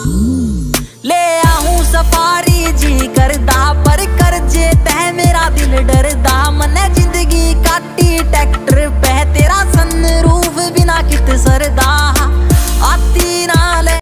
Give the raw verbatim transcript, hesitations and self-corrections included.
ले आहूं सफारी जी करदा पर कर जे तह मेरा दिल डरदा। मने जिंदगी काटी ट्रैक्टर पे तेरा सनरूफ बिना कित सरदा।